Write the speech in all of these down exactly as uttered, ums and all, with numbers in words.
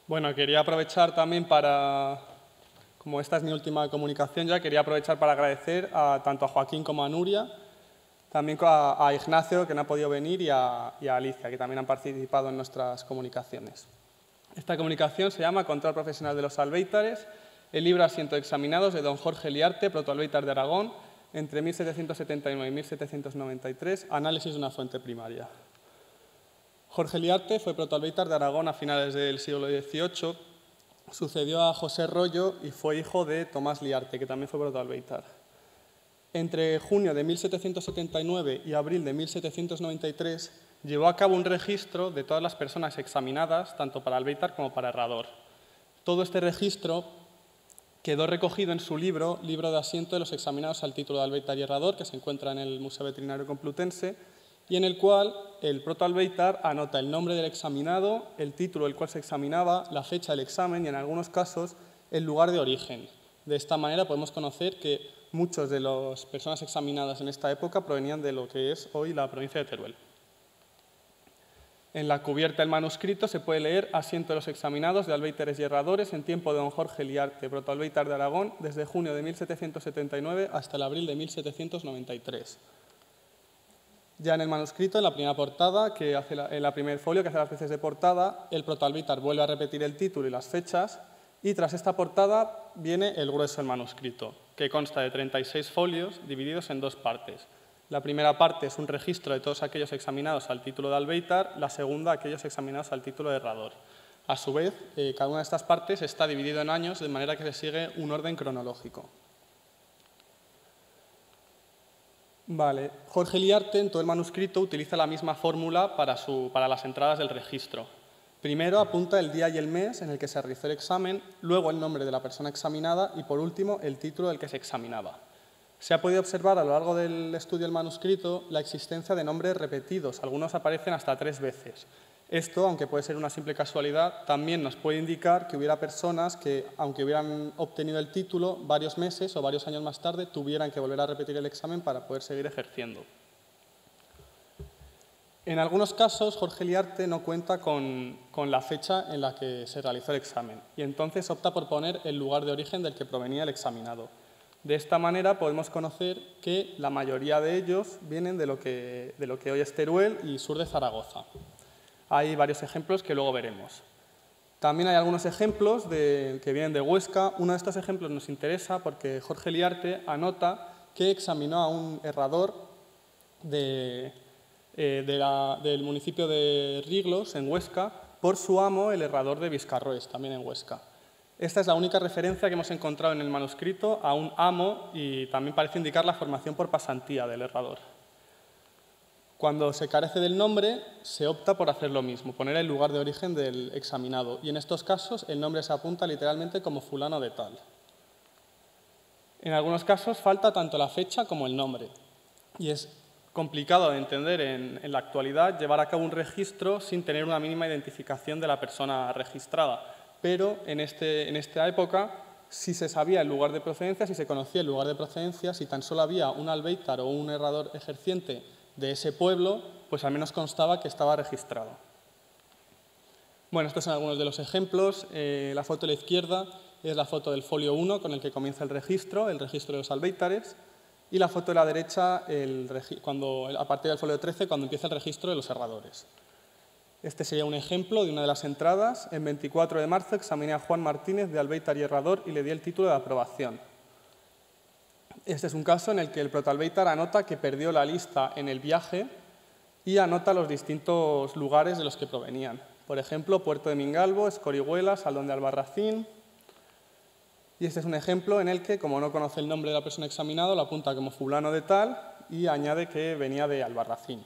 Bueno, quería aprovechar también para, como esta es mi última comunicación ya, quería aprovechar para agradecer a, tanto a Joaquín como a Nuria, también a, a Ignacio, que no ha podido venir, y a, y a Alicia, que también han participado en nuestras comunicaciones. Esta comunicación se llama Control Profesional de los Albéitares, el libro Asiento de Examinados de don Jorge Liarte, protoalbéitar de Aragón, entre mil setecientos setenta y nueve y mil setecientos noventa y tres, análisis de una fuente primaria. Jorge Liarte fue protoalbéitar de Aragón a finales del siglo dieciocho, sucedió a José Rollo y fue hijo de Tomás Liarte, que también fue protoalbéitar. Entre junio de mil setecientos setenta y nueve y abril de mil setecientos noventa y tres llevó a cabo un registro de todas las personas examinadas, tanto para albéitar como para herrador. Todo este registro quedó recogido en su libro, Libro de Asiento de los Examinados al título de albéitar y herrador, que se encuentra en el Museo Veterinario Complutense, y en el cual el protoalbéitar anota el nombre del examinado, el título del cual se examinaba, la fecha del examen y, en algunos casos, el lugar de origen. De esta manera podemos conocer que muchas de las personas examinadas en esta época provenían de lo que es hoy la provincia de Teruel. En la cubierta del manuscrito se puede leer Asiento de los examinados de albéitares y herradores en tiempo de don Jorge Liarte, protoalbéitar de Aragón, desde junio de mil setecientos setenta y nueve hasta el abril de mil setecientos noventa y tres. Ya en el manuscrito, en la primera portada, que hace la, en la primer folio, que hace las veces de portada, el protoalbéitar vuelve a repetir el título y las fechas, y tras esta portada viene el grueso del manuscrito, que consta de treinta y seis folios divididos en dos partes. La primera parte es un registro de todos aquellos examinados al título de albéitar, la segunda aquellos examinados al título de herrador. A su vez, eh, cada una de estas partes está dividida en años, de manera que se sigue un orden cronológico. Vale. Jorge Liarte, en todo el manuscrito, utiliza la misma fórmula para, su, para las entradas del registro. Primero apunta el día y el mes en el que se realizó el examen, luego el nombre de la persona examinada y, por último, el título del que se examinaba. Se ha podido observar a lo largo del estudio del manuscrito la existencia de nombres repetidos, algunos aparecen hasta tres veces. Esto, aunque puede ser una simple casualidad, también nos puede indicar que hubiera personas que, aunque hubieran obtenido el título, varios meses o varios años más tarde tuvieran que volver a repetir el examen para poder seguir ejerciendo. En algunos casos, Jorge Liarte no cuenta con, con la fecha en la que se realizó el examen y entonces opta por poner el lugar de origen del que provenía el examinado. De esta manera podemos conocer que la mayoría de ellos vienen de lo que, de lo que hoy es Teruel y sur de Zaragoza. Hay varios ejemplos que luego veremos. También hay algunos ejemplos de, que vienen de Huesca. Uno de estos ejemplos nos interesa porque Jorge Liarte anota que examinó a un herrador de, eh, de la, del municipio de Riglos, en Huesca, por su amo, el herrador de Viscarroes, también en Huesca. Esta es la única referencia que hemos encontrado en el manuscrito a un amo y también parece indicar la formación por pasantía del herrador. Cuando se carece del nombre, se opta por hacer lo mismo, poner el lugar de origen del examinado, y en estos casos el nombre se apunta literalmente como fulano de tal. En algunos casos falta tanto la fecha como el nombre, y es complicado de entender en, en la actualidad llevar a cabo un registro sin tener una mínima identificación de la persona registrada, pero en, este, en esta época si se sabía el lugar de procedencia, si se conocía el lugar de procedencia, si tan solo había un albéitar o un herrador ejerciente de ese pueblo, pues al menos constaba que estaba registrado. Bueno, estos son algunos de los ejemplos. Eh, la foto de la izquierda es la foto del folio uno con el que comienza el registro, el registro de los albéitares, y la foto de la derecha el, cuando, a partir del folio trece, cuando empieza el registro de los herradores. Este sería un ejemplo de una de las entradas. En veinticuatro de marzo examiné a Juan Martínez de albéitar y herrador y le di el título de aprobación. Este es un caso en el que el protoalbéitar anota que perdió la lista en el viaje y anota los distintos lugares de los que provenían. Por ejemplo, Puerto de Mingalvo, Escorihuela, Saldón de Albarracín. Y este es un ejemplo en el que, como no conoce el nombre de la persona examinada, lo apunta como fulano de tal y añade que venía de Albarracín.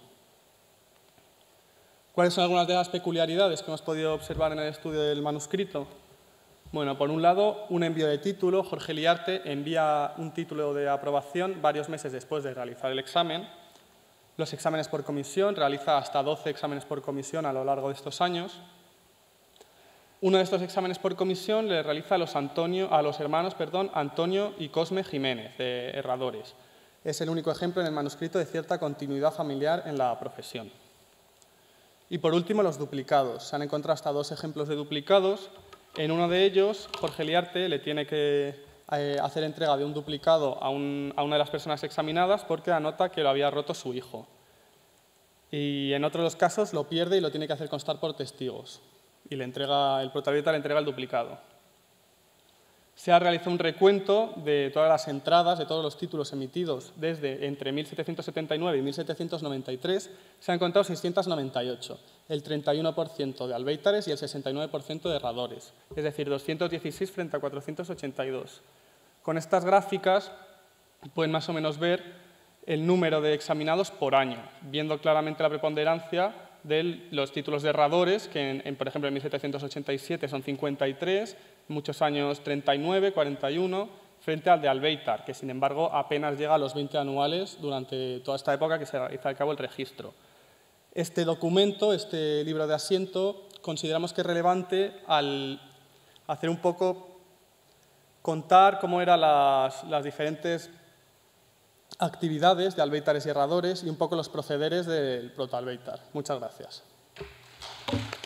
¿Cuáles son algunas de las peculiaridades que hemos podido observar en el estudio del manuscrito? Bueno, por un lado, un envío de título. Jorge Liarte envía un título de aprobación varios meses después de realizar el examen. Los exámenes por comisión, realiza hasta doce exámenes por comisión a lo largo de estos años. Uno de estos exámenes por comisión le realiza a los, Antonio, a los hermanos perdón, Antonio y Cosme Jiménez, de herradores. Es el único ejemplo en el manuscrito de cierta continuidad familiar en la profesión. Y por último, los duplicados. Se han encontrado hasta dos ejemplos de duplicados. En uno de ellos, Jorge Liarte le tiene que eh, hacer entrega de un duplicado a, un, a una de las personas examinadas porque anota que lo había roto su hijo. Y en otro de los casos lo pierde y lo tiene que hacer constar por testigos. Y le entrega, el protagonista le entrega el duplicado. Se ha realizado un recuento de todas las entradas, de todos los títulos emitidos desde entre mil setecientos setenta y nueve y mil setecientos noventa y tres. Se han encontrado seiscientos noventa y ocho, el treinta y uno por ciento de albéitares y el sesenta y nueve por ciento de erradores, es decir, doscientos dieciséis frente a cuatrocientos ochenta y dos. Con estas gráficas pueden más o menos ver el número de examinados por año, viendo claramente la preponderancia de los títulos de erradores, que, en, en, por ejemplo, en mil setecientos ochenta y siete son cincuenta y tres, muchos años treinta y nueve, cuarenta y uno, frente al de albéitar, que, sin embargo, apenas llega a los veinte anuales durante toda esta época que se realiza a cabo el registro. Este documento, este libro de asiento, consideramos que es relevante al hacer un poco, contar cómo eran las, las diferentes actividades de albéitares y erradores y un poco los procederes del protoalbéitar. Muchas gracias.